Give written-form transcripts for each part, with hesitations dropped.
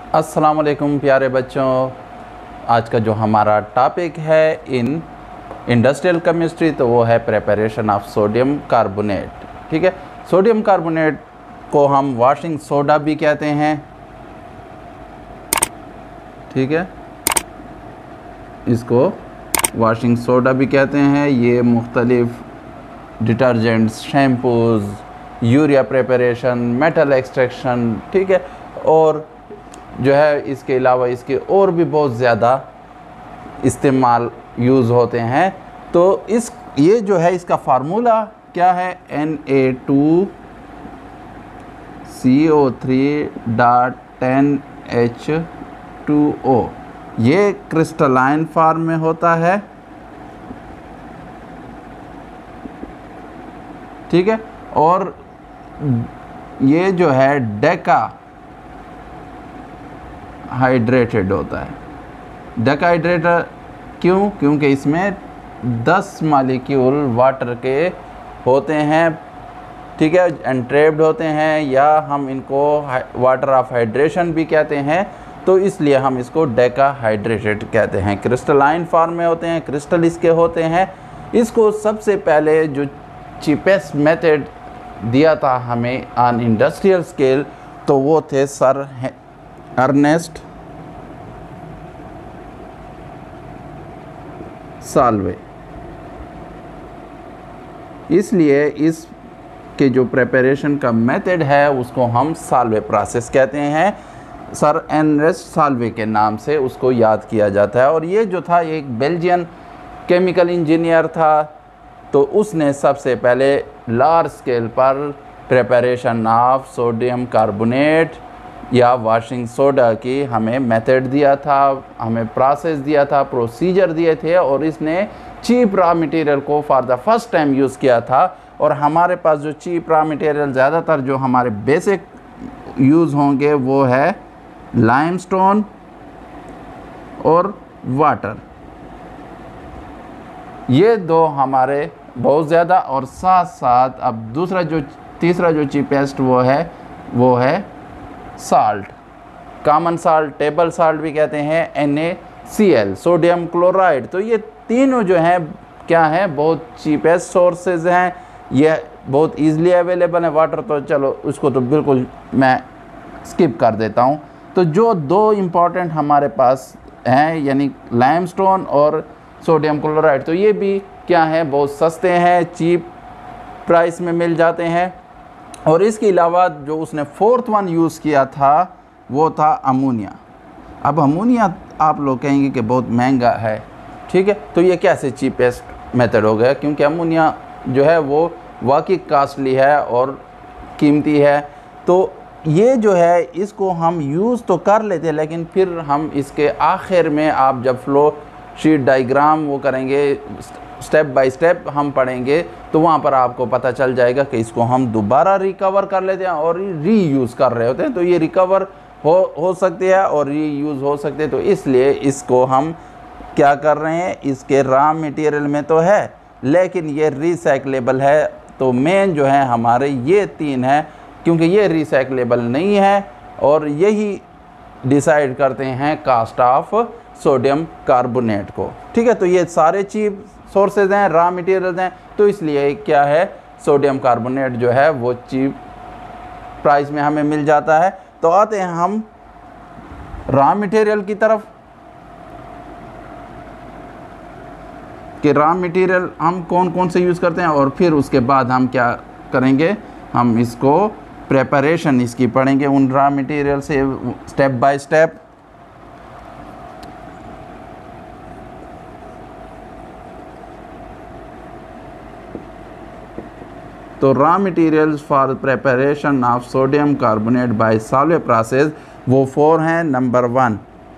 अस्सलाम वालेकुम प्यारे बच्चों। आज का जो हमारा टॉपिक है इन इंडस्ट्रियल केमिस्ट्री तो वो है प्रिपरेशन ऑफ सोडियम कार्बोनेट। ठीक है, सोडियम कार्बोनेट को हम वॉशिंग सोडा भी कहते हैं। ठीक है, इसको वॉशिंग सोडा भी कहते हैं। ये मुख्तलिफ detergents, shampoos, urea preparation, metal extraction, ठीक है, और जो है इसके अलावा इसके और भी बहुत ज़्यादा इस्तेमाल यूज़ होते हैं। तो ये जो है इसका फार्मूला क्या है, Na2CO3.10H2O। ये क्रिस्टलाइन फॉर्म में होता है। ठीक है, और ये जो है डेका हाइड्रेटेड होता है। डेकाहाइड्रेटेड क्यों? क्योंकि इसमें 10 मॉलिक्यूल वाटर के होते हैं। ठीक है, एंट्रेप्ड होते हैं, या हम इनको वाटर ऑफ हाइड्रेशन भी कहते हैं। तो इसलिए हम इसको डेकाहाइड्रेटेड कहते हैं। क्रिस्टलाइन फॉर्म में होते हैं, क्रिस्टल इसके होते हैं। इसको सबसे पहले जो चीपेस्ट मेथड दिया था हमें ऑन इंडस्ट्रियल स्केल तो वो थे सर अर्नेस्ट साल्वे। इसलिए इसके जो प्रिपरेशन का मेथड है उसको हम साल्वे प्रोसेस कहते हैं। सर अर्नेस्ट साल्वे के नाम से उसको याद किया जाता है। और ये जो था एक बेल्जियन केमिकल इंजीनियर था, तो उसने सबसे पहले लार्ज स्केल पर प्रिपरेशन ऑफ सोडियम कार्बोनेट या वॉशिंग सोडा की हमें मेथड दिया था, हमें प्रोसेस दिया था, प्रोसीजर दिए थे, और इसने चीप रॉ मटेरियल को for the first time use किया था। और हमारे पास जो चीप रॉ मटेरियल ज़्यादातर जो हमारे बेसिक यूज़ होंगे वो है लाइमस्टोन और वाटर। ये दो हमारे बहुत ज़्यादा, और साथ साथ अब तीसरा जो चीपेस्ट वो है salt, common salt, table salt भी कहते हैं, NaCl, सोडियम क्लोराइड। तो ये तीनों जो हैं क्या हैं, बहुत चीपेस्ट सोर्सेज हैं। ये बहुत ईज़िली अवेलेबल है। वाटर तो चलो उसको तो बिल्कुल मैं स्किप कर देता हूँ। तो जो दो इम्पॉर्टेंट हमारे पास हैं यानी लाइमस्टोन और सोडियम क्लोराइड, तो ये भी क्या है, बहुत सस्ते हैं, चीप प्राइस में मिल जाते हैं। और इसके अलावा जो उसने फोर्थ वन यूज़ किया था वो था अमोनिया। अब अमोनिया आप लोग कहेंगे कि बहुत महंगा है। ठीक है, तो ये कैसे चीपेस्ट मेथड हो गया, क्योंकि अमोनिया जो है वो वाकई कास्टली है और कीमती है। तो ये जो है इसको हम यूज़ तो कर लेते हैं, लेकिन फिर हम इसके आखिर में आप जब फ्लो शीट डायग्राम वो करेंगे, स्टेप बाय स्टेप हम पढ़ेंगे, तो वहाँ पर आपको पता चल जाएगा कि इसको हम दोबारा रिकवर कर लेते हैं और रीयूज़ कर रहे होते हैं। तो ये रिकवर हो सकती है और रीयूज़ हो सकते हैं। तो इसलिए इसको हम क्या कर रहे हैं, इसके रॉ मटेरियल में तो है लेकिन ये रिसाइक्लेबल है। तो मेन जो है हमारे ये तीन हैं, क्योंकि ये रिसाइक्लेबल नहीं है और यही डिसाइड करते हैं कास्ट ऑफ सोडियम कार्बोनेट को। ठीक है, तो ये सारे चीप सोर्सेज हैं, रॉ मटेरियल्स हैं, तो इसलिए क्या है, सोडियम कार्बोनेट जो है वो चीप प्राइस में हमें मिल जाता है। तो आते हैं हम रॉ मटेरियल की तरफ कि रॉ मटेरियल हम कौन कौन से यूज़ करते हैं, और फिर उसके बाद हम क्या करेंगे, हम इसको प्रिपरेशन इसकी पढ़ेंगे उन रॉ मटेरियल से स्टेप बाय स्टेप। तो raw materials for preparation of sodium carbonate by Solvay process वो 4 हैं। नंबर 1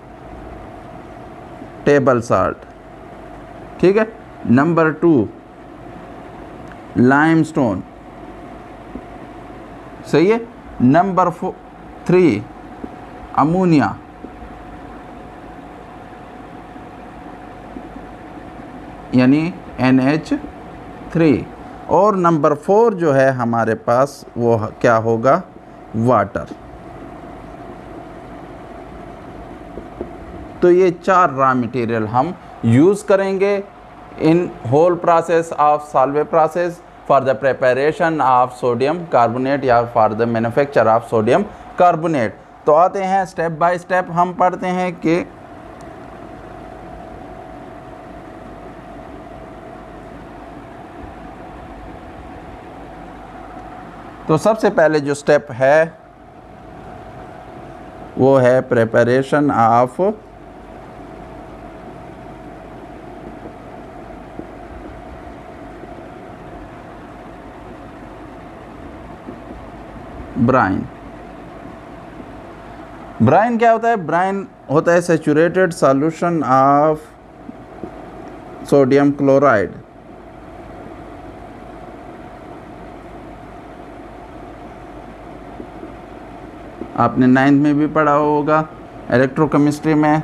टेबल साल्ट, ठीक है। नंबर 2 लाइमस्टोन, सही है। नंबर 3 अमोनिया, यानी NH3। और नंबर 4 जो है हमारे पास वो क्या होगा, वाटर। तो ये 4 रॉ मटेरियल हम यूज़ करेंगे in whole process of Solvay process for the preparation of sodium carbonate या for the manufacture of sodium carbonate. तो आते हैं स्टेप बाय स्टेप, हम पढ़ते हैं कि तो सबसे पहले जो स्टेप है वो है प्रिपरेशन ऑफ ब्राइन। ब्राइन क्या होता है? ब्राइन होता है saturated solution of sodium chloride. आपने 9th में भी पढ़ा होगा इलेक्ट्रोकेमिस्ट्री में।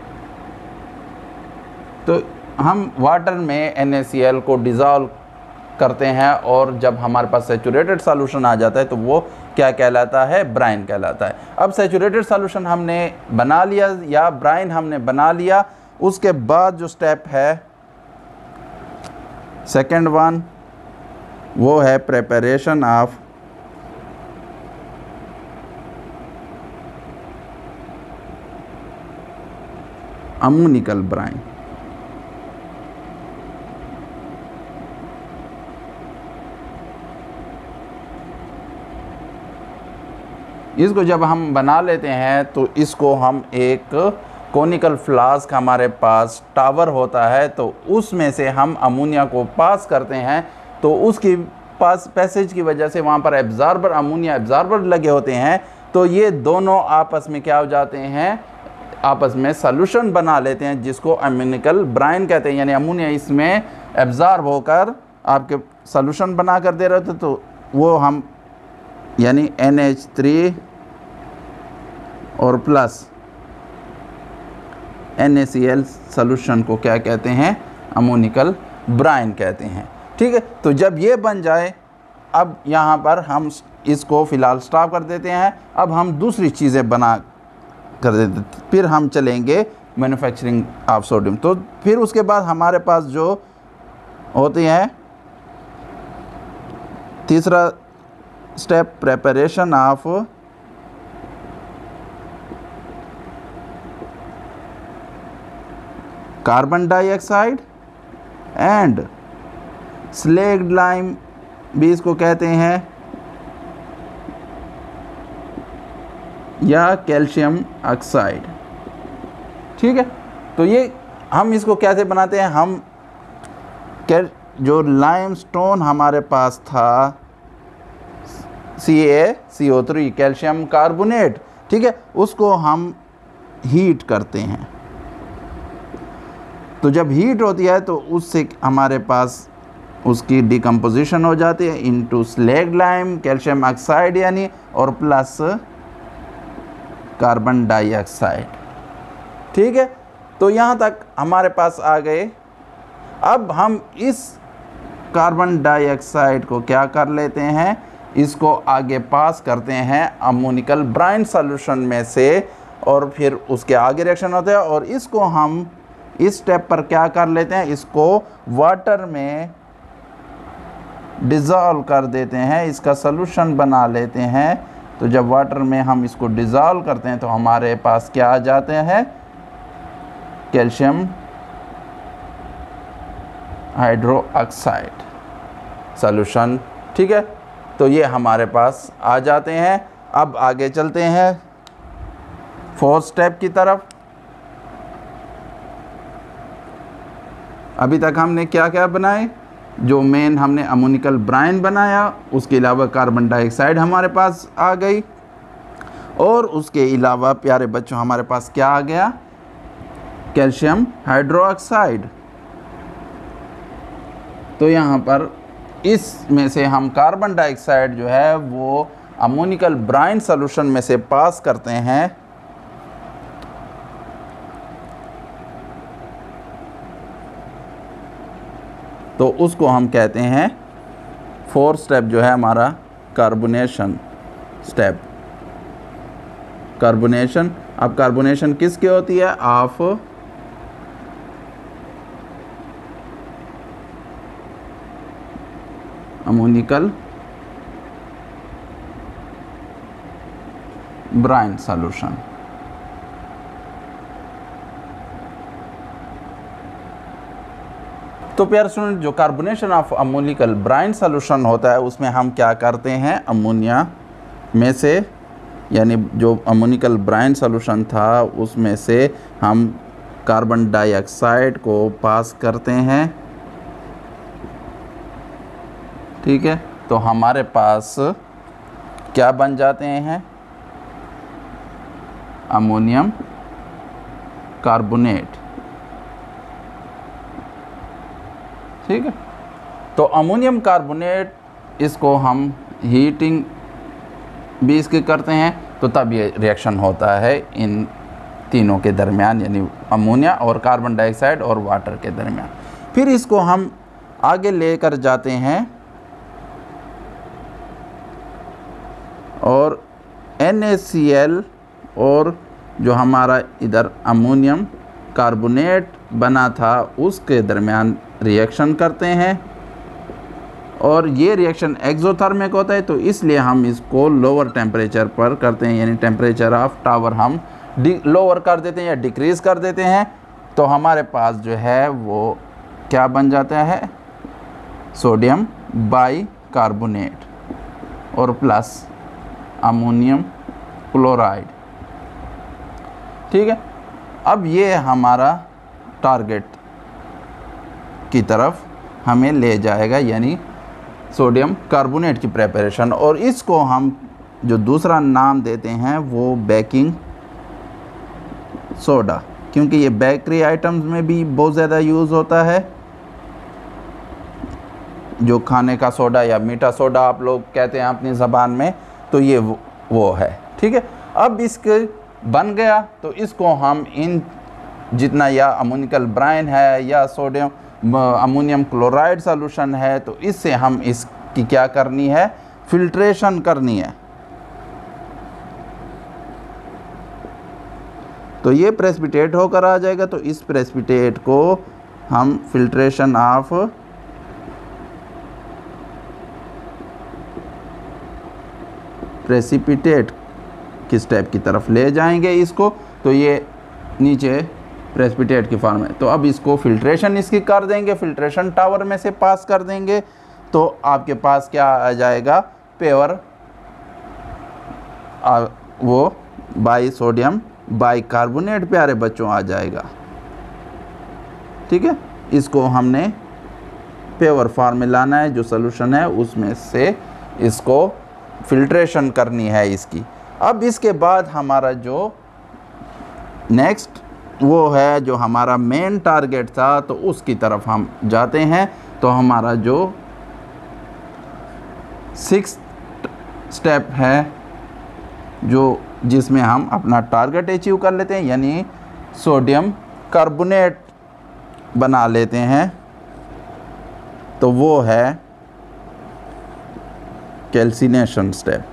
तो हम वाटर में NaCl को डिज़ोल्व करते हैं और जब हमारे पास सैचुरेटेड सॉल्यूशन आ जाता है तो वो क्या कहलाता है? ब्राइन कहलाता है। अब सैचुरेटेड सॉल्यूशन हमने बना लिया या ब्राइन हमने बना लिया, उसके बाद जो स्टेप है सेकेंड वन वो है प्रिपरेशन ऑफ अमोनिकल ब्राइन। इसको जब हम बना लेते हैं तो इसको हम एक कोनिकल फ्लास्क, हमारे पास टावर होता है तो उसमें से हम अमोनिया को पास करते हैं। तो उसकी पास पैसेज की वजह से वहाँ पर एब्जॉर्बर, अमोनिया एब्जॉर्बर लगे होते हैं। तो ये दोनों आपस में क्या हो जाते हैं? आपस में सॉल्यूशन बना लेते हैं जिसको अमोनिकल ब्राइन कहते हैं। यानी अमोनिया इसमें एब्जॉर्ब होकर आपके सॉल्यूशन बना कर दे रहे थे, तो वो हम यानी NH3 और प्लस NaCl सॉल्यूशन को क्या कहते हैं? अमोनिकल ब्राइन कहते हैं। ठीक है, तो जब ये बन जाए, अब यहाँ पर हम इसको फ़िलहाल स्टॉप कर देते हैं। अब हम दूसरी चीज़ें बना कर देते, फिर हम चलेंगे मैन्युफैक्चरिंग ऑफ सोडियम। तो फिर उसके बाद हमारे पास जो होती है तीसरा step, preparation of carbon dioxide and slaked lime भी इसको कहते हैं, या कैल्शियम ऑक्साइड। ठीक है, तो ये हम इसको कैसे बनाते हैं? हम जो लाइमस्टोन हमारे पास था CaCO3 कैल्शियम कार्बोनेट, ठीक है, उसको हम हीट करते हैं। तो जब हीट होती है तो उससे हमारे पास उसकी डिकम्पोजिशन हो जाती है into slaked lime, calcium oxide यानी, और प्लस कार्बन डाइऑक्साइड। ठीक है, तो यहाँ तक हमारे पास आ गए। अब हम इस कार्बन डाइऑक्साइड को क्या कर लेते हैं? इसको आगे पास करते हैं अमोनिकल ब्राइन सॉल्यूशन में से, और फिर उसके आगे रिएक्शन होते हैं और इसको हम इस स्टेप पर क्या कर लेते हैं? इसको वाटर में डिज़ोल्व कर देते हैं, इसका सॉल्यूशन बना लेते हैं। तो जब वाटर में हम इसको डिज़ोल्व करते हैं तो हमारे पास क्या आ जाते हैं? Calcium hydroxide solution. ठीक है, तो ये हमारे पास आ जाते हैं। अब आगे चलते हैं फोर्थ स्टेप की तरफ। अभी तक हमने क्या क्या बनाए? जो मेन हमने अमोनिकल ब्राइन बनाया, उसके अलावा कार्बन डाइऑक्साइड हमारे पास आ गई, और उसके अलावा प्यारे बच्चों हमारे पास क्या आ गया? Calcium hydroxide. तो यहाँ पर इसमें से हम कार्बन डाइऑक्साइड जो है वो अमोनिकल ब्राइन सॉल्यूशन में से पास करते हैं। तो उसको हम कहते हैं फोर्थ स्टेप जो है हमारा कार्बोनेशन स्टेप, कार्बोनेशन अब कार्बोनेशन किसकी होती है? Of ammoniacal brine solution. तो प्यारे स्टूडेंट, जो carbonation of ammoniacal brine solution होता है उसमें हम क्या करते हैं, अमोनिया में से, यानी जो अमोनिकल ब्राइन सॉल्यूशन था उसमें से हम कार्बन डाइऑक्साइड को पास करते हैं। ठीक है, तो हमारे पास क्या बन जाते हैं? Ammonium carbonate. ठीक है, तो अमोनियम कार्बोनेट इसको हम हीटिंग भी इसके करते हैं, तो तब ये रिएक्शन होता है इन तीनों के दरमियान, यानी अमोनिया और कार्बन डाइऑक्साइड और वाटर के दरमियान। फिर इसको हम आगे लेकर जाते हैं और NaCl और जो हमारा इधर अमोनियम कार्बोनेट बना था उसके दरमियान रिएक्शन करते हैं, और ये रिएक्शन एक्सोथर्मिक होता है, तो इसलिए हम इसको लोअर टेम्परेचर पर करते हैं, यानी टेम्परेचर ऑफ टावर हम लोअर कर देते हैं या डिक्रीज़ कर देते हैं। तो हमारे पास जो है वो क्या बन जाता है, सोडियम बाइकार्बोनेट और प्लस अमोनियम क्लोराइड। ठीक है, अब ये हमारा टारगेट की तरफ हमें ले जाएगा, यानी सोडियम कार्बोनेट की प्रेपरेशन, और इसको हम जो दूसरा नाम देते हैं वो बेकिंग सोडा, क्योंकि ये बेकरी आइटम्स में भी बहुत ज़्यादा यूज़ होता है। जो खाने का सोडा या मीठा सोडा आप लोग कहते हैं अपनी ज़बान में, तो ये वो है। ठीक है, अब इसके बन गया तो इसको हम इन जितना या अमोनिकल ब्राइन है या सोडियम अमोनियम क्लोराइड सॉल्यूशन है, तो इससे हम इसकी क्या करनी है, फिल्ट्रेशन करनी है। तो ये प्रेसिपिटेट होकर आ जाएगा, तो इस प्रेसिपिटेट को हम फिल्ट्रेशन ऑफ प्रेसिपिटेट की स्टेप की तरफ ले जाएंगे इसको। तो ये नीचे प्रेसिपिटेट की फॉर्म है, तो अब इसको फिल्ट्रेशन इसकी कर देंगे, फिल्ट्रेशन टावर में से पास कर देंगे, तो आपके पास क्या आ जाएगा, प्योर वो बाई सोडियम बाइकार्बोनेट प्यारे बच्चों आ जाएगा। ठीक है, इसको हमने प्योर फॉर्म में लाना है, जो सोल्यूशन है उसमें से इसको फिल्ट्रेशन करनी है इसकी। अब इसके बाद हमारा जो नेक्स्ट वो है, जो हमारा मेन टारगेट था, तो उसकी तरफ हम जाते हैं। तो हमारा जो 6th स्टेप है, जो जिसमें हम अपना टारगेट अचीव कर लेते हैं, यानी सोडियम कार्बोनेट बना लेते हैं, तो वो है कैल्सिनेशन स्टेप।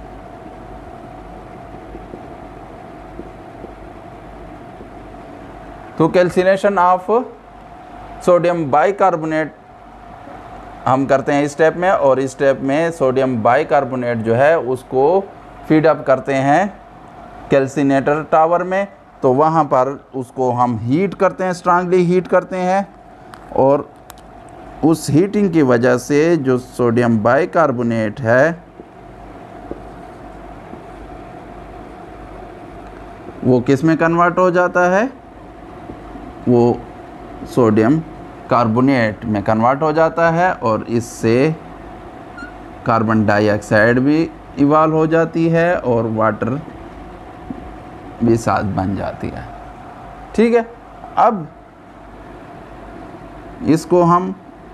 तो कैल्सिनेशन ऑफ सोडियम बाइकार्बोनेट हम करते हैं इस स्टेप में, और इस स्टेप में सोडियम बाइकार्बोनेट जो है उसको फीड अप करते हैं कैल्सिनेटर टावर में। तो वहाँ पर उसको हम हीट करते हैं, स्ट्रांगली हीट करते हैं, और उस हीटिंग की वजह से जो सोडियम बाइकार्बोनेट है वो किस में कन्वर्ट हो जाता है, वो सोडियम कार्बोनेट में कन्वर्ट हो जाता है, और इससे कार्बन डाइऑक्साइड भी इवॉल्व हो जाती है और वाटर भी साथ बन जाती है। ठीक है, अब इसको हम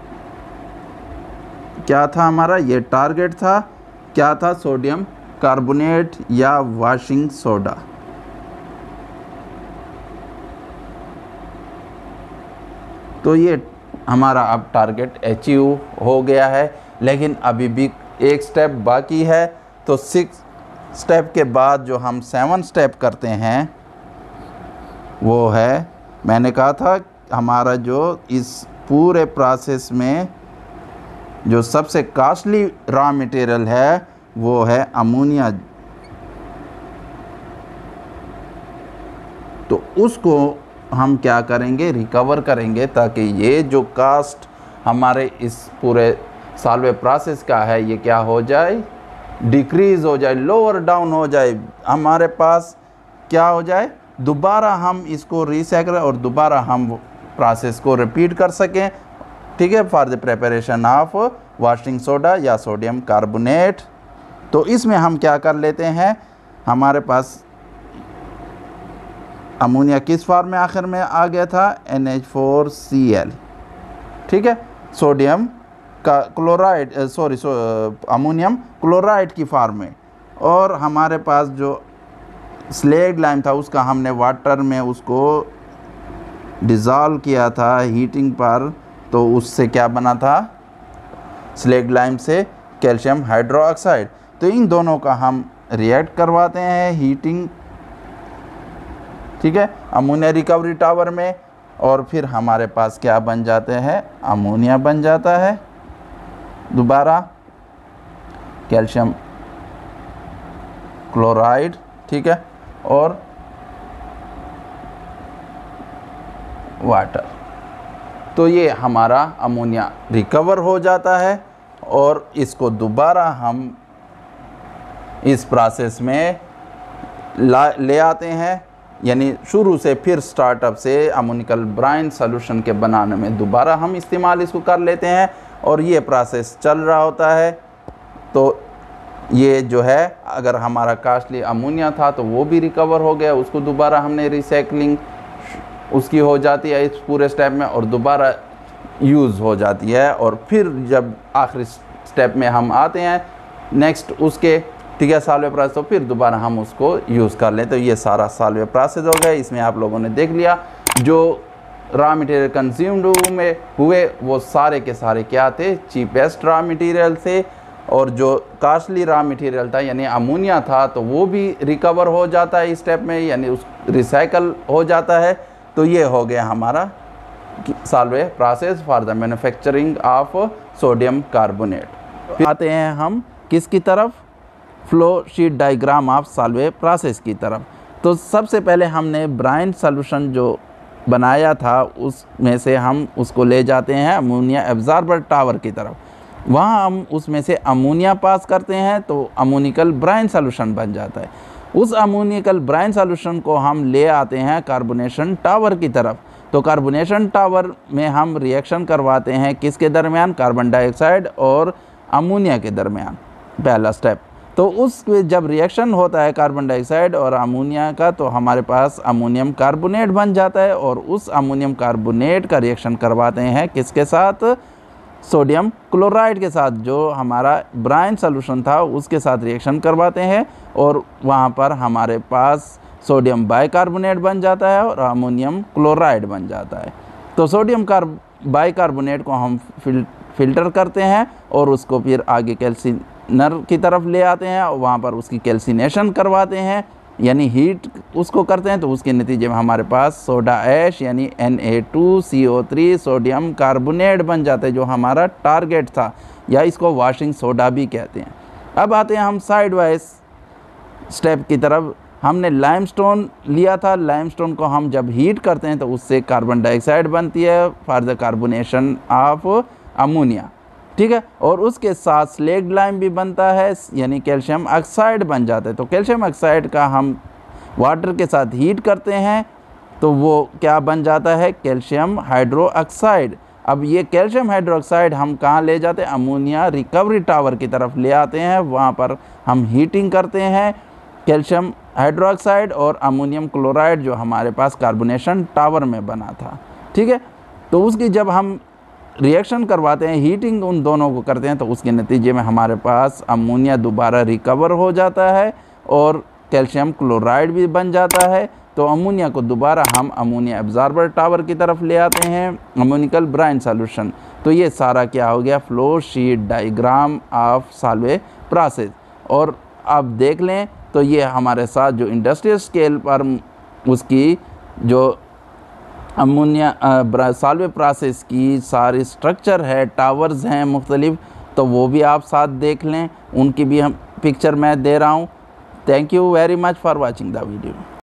क्या था हमारा, ये टारगेट था, क्या था, सोडियम कार्बोनेट या वॉशिंग सोडा। तो ये हमारा अब टारगेट अचीव हो गया है, लेकिन अभी भी एक स्टेप बाकी है। तो 6 स्टेप के बाद जो हम 7 स्टेप करते हैं, वो है, मैंने कहा था हमारा जो इस पूरे प्रोसेस में जो सबसे कॉस्टली रॉ मटेरियल है वो है अमोनिया। तो उसको हम क्या करेंगे, रिकवर करेंगे, ताकि ये जो कास्ट हमारे इस पूरे सॉल्वे प्रोसेस का है ये क्या हो जाए, डिक्रीज़ हो जाए, लोअर डाउन हो जाए, हमारे पास क्या हो जाए, दोबारा हम इसको रिसाइकल और दोबारा हम प्रोसेस को रिपीट कर सकें। ठीक है, for the preparation of washing soda या सोडियम कार्बोनेट। तो इसमें हम क्या कर लेते हैं, हमारे पास अमोनिया किस फॉर्म में आखिर में आ गया था, NH4Cl। ठीक है, सोडियम का क्लोराइड अमोनियम क्लोराइड की फॉर्म में, और हमारे पास जो स्लेग लाइम था उसका हमने वाटर में उसको डिज़ोल्व किया था हीटिंग पर, तो उससे क्या बना था, स्लेग लाइम से कैल्शियम हाइड्रोक्साइड। तो इन दोनों का हम रिएक्ट करवाते हैं हीटिंग, ठीक है, अमोनिया रिकवरी टावर में, और फिर हमारे पास क्या बन जाते हैं, अमोनिया बन जाता है, दोबारा कैल्शियम क्लोराइड। ठीक है, और वाटर। तो ये हमारा अमोनिया रिकवर हो जाता है, और इसको दोबारा हम इस प्रोसेस में ले आते हैं, यानी शुरू से फिर स्टार्टअप से अमोनिकल ब्राइन सॉल्यूशन के बनाने में दोबारा हम इस्तेमाल इसको कर लेते हैं, और ये प्रोसेस चल रहा होता है। तो ये जो है, अगर हमारा कॉस्टली अमोनिया था तो वो भी रिकवर हो गया, उसको दोबारा हमने रिसाइकलिंग उसकी हो जाती है इस पूरे स्टेप में, और दोबारा यूज़ हो जाती है। और फिर जब आखिरी स्टेप में हम आते हैं नेक्स्ट उसके, ठीक है, सॉल्वे प्रोसेस, तो फिर दोबारा हम उसको यूज़ कर लें। तो ये सारा सॉल्वे प्रोसेस हो गया। इसमें आप लोगों ने देख लिया जो रॉ मटेरियल कंज्यूम्ड में हुए वो सारे के सारे क्या थे, चीपेस्ट रॉ मटेरियल थे, और जो कॉस्टली रॉ मटेरियल था यानी अमोनिया था तो वो भी रिकवर हो जाता है इस स्टेप में, यानी उस रिसाइकल हो जाता है। तो ये हो गया हमारा Solvay process for the manufacturing of sodium carbonate. फिर आते हैं हम किसकी तरफ, flow sheet diagram of Solvay process की तरफ। तो सबसे पहले हमने ब्राइन सॉल्यूशन जो बनाया था उसमें से हम उसको ले जाते हैं अमोनिया एब्जॉर्बर टावर की तरफ, वहाँ हम उसमें से अमोनिया पास करते हैं तो अमोनिकल ब्राइन सॉल्यूशन बन जाता है। उस अमोनिकल ब्राइन सॉल्यूशन को हम ले आते हैं कार्बोनेशन टावर की तरफ। तो कार्बोनेशन टावर में हम रिएक्शन करवाते हैं किसके दरमियान, कार्बन डाइऑक्साइड और अमोनिया के दरमियान, पहला स्टेप। तो उस जब रिएक्शन होता है कार्बन डाइऑक्साइड और अमोनिया का तो हमारे पास अमोनियम कार्बोनेट बन जाता है, और उस अमोनियम कार्बोनेट का रिएक्शन करवाते हैं किसके साथ, सोडियम क्लोराइड के साथ, जो हमारा ब्राइन सॉल्यूशन था उसके साथ रिएक्शन करवाते हैं, और वहाँ पर हमारे पास सोडियम बाइकार्बोनेट बन जाता है और अमोनियम क्लोराइड बन जाता है। तो सोडियम बाइकार्बोनेट को हम फिल्टर करते हैं और उसको फिर आगे कैल्सिनर की तरफ ले आते हैं, और वहाँ पर उसकी कैल्सिनेशन करवाते हैं, यानी हीट उसको करते हैं। तो उसके नतीजे में हमारे पास सोडा ऐश यानी Na2CO3 सोडियम कार्बोनेट बन जाता है, जो हमारा टारगेट था, या इसको वाशिंग सोडा भी कहते हैं। अब आते हैं हम साइड वाइज स्टेप की तरफ। हमने लाइमस्टोन लिया था, लाइमस्टोन को हम जब हीट करते हैं तो उससे कार्बन डाइऑक्साइड बनती है for the carbonation of ammonia, ठीक है, और उसके साथ स्लेग लाइम भी बनता है, यानी कैल्शियम ऑक्साइड बन जाता है। तो कैल्शियम ऑक्साइड का हम वाटर के साथ हीट करते हैं तो वो क्या बन जाता है, कैल्शियम हाइड्रोक्साइड। अब ये कैल्शियम हाइड्रोक्साइड हम कहाँ ले जाते हैं, अमोनिया रिकवरी टावर की तरफ ले आते हैं, वहाँ पर हम हीटिंग करते हैं कैल्शियम हाइड्रोक्साइड और अमोनियम क्लोराइड जो हमारे पास कार्बोनेशन टावर में बना था, ठीक है। तो उसकी जब हम रिएक्शन करवाते हैं, हीटिंग उन दोनों को करते हैं, तो उसके नतीजे में हमारे पास अमोनिया दोबारा रिकवर हो जाता है और कैल्शियम क्लोराइड भी बन जाता है। तो अमोनिया को दोबारा हम अमोनिया एब्जॉर्बर टावर की तरफ ले आते हैं, अमोनिकल ब्राइन सॉल्यूशन। तो ये सारा क्या हो गया, flow sheet diagram of Solvay process. और आप देख लें तो ये हमारे साथ जो इंडस्ट्रियल स्केल पर उसकी जो अमोनिया सॉल्वे प्रोसेस की सारी स्ट्रक्चर है, टावर्स हैं मुख्तलिफ, तो वो भी आप साथ देख लें, उनकी भी हम पिक्चर मैं दे रहा हूँ। Thank you very much for watching the video.